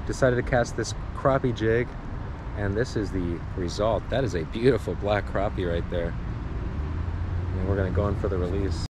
decided to cast this crappie jig, and this is the result. That is a beautiful black crappie right there. And we're gonna go in for the release.